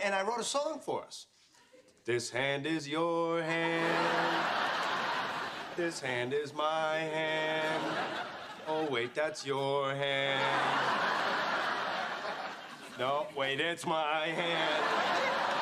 and I wrote a song for us. This hand is your hand. This hand is my hand. Oh, wait, that's your hand. No, wait, it's my hand.